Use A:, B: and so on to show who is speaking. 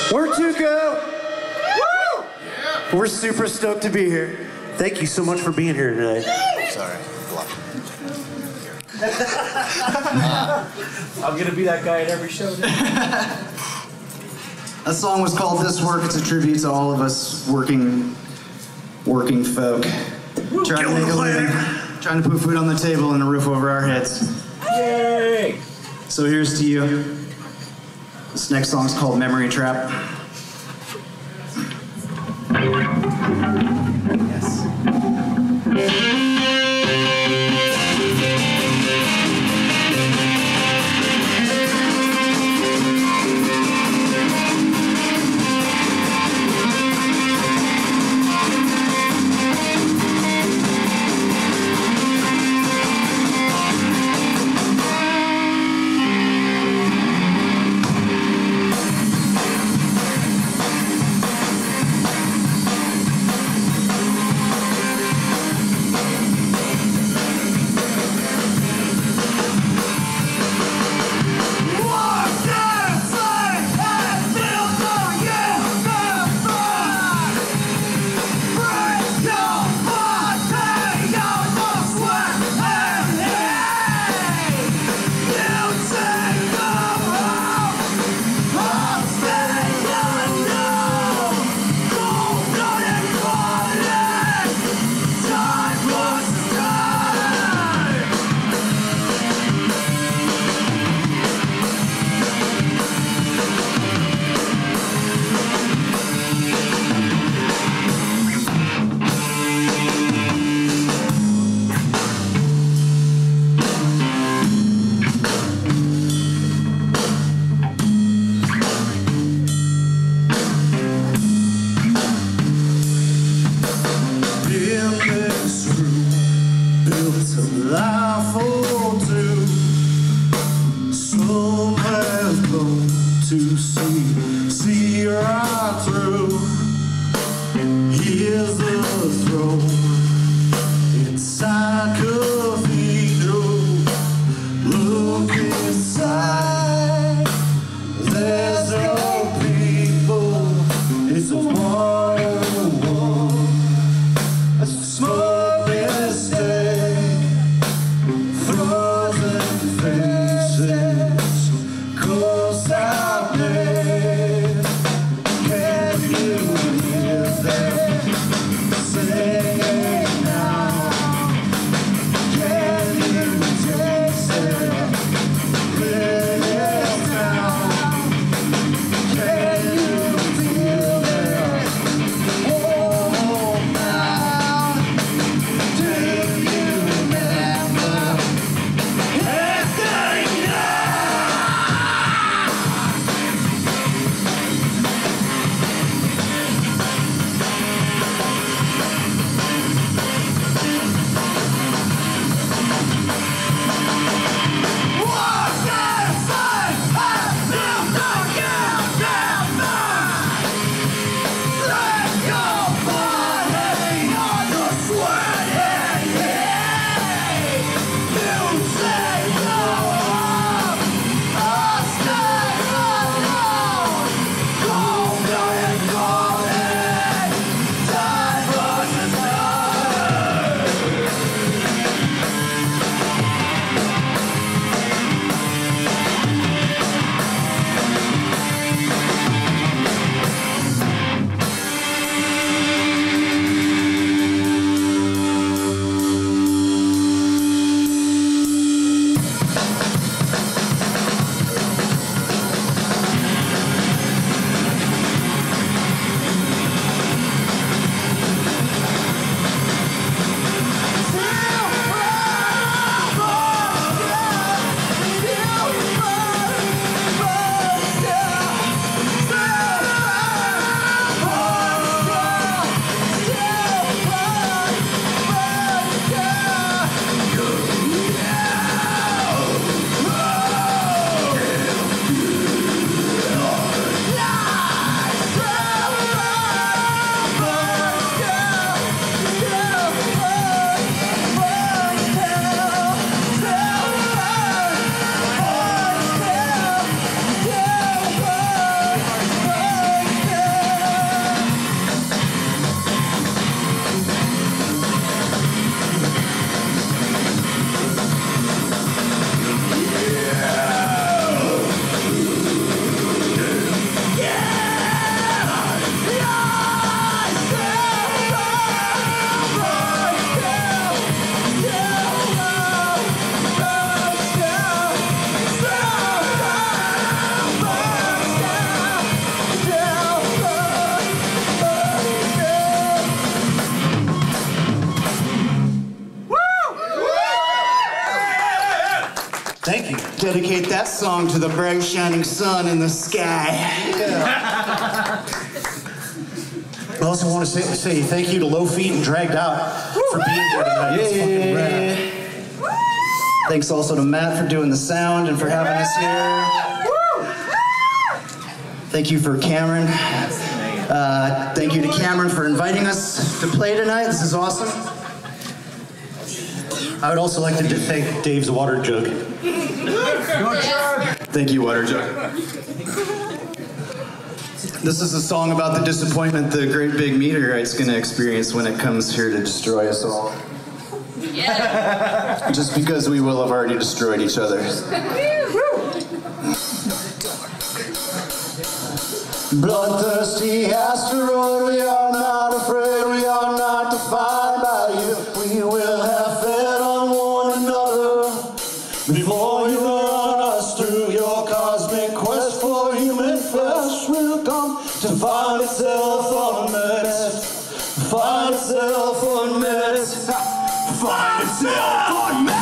A: Where to go? Woo! Yeah. We're super stoked to be here. Thank you so much for being here today.
B: Sorry.
C: I'm gonna be that guy at every show.
D: That song was called This Work. It's a tribute to all of us working folk. Trying to make a living, trying to put food on the table and a roof over our heads.
C: Yay!
D: So here's to you. This next song is called Memory Trap. Yes.
E: See right through. Here's the throne inside cathedral. Look inside. There's no people. It's a one-on-one. A small mistake. Frozen faces. Close out name.
D: dedicate that song to the bright shining sun in the sky.
A: I also want to say thank you to Low Feet and Dragged Out for being here tonight. It's fucking rad.
D: Thanks also to Matt for doing the sound and for having us here. Thank you for Cameron. Thank you to Cameron for inviting us to play tonight. This is awesome.
A: I would also like to thank Dave's Water Jug.
D: Thank you, Water Jug. This is a song about the disappointment the great big meteorite's going to experience when it comes here to destroy us all. Yeah. Just because we will have already destroyed each other.
E: Bloodthirsty asteroid, we are not afraid, we are not defined by you. We will have fed on one another before you run us through. Your cosmic quest for human flesh will come to find itself unmet. Find itself unmet. Find itself unmet.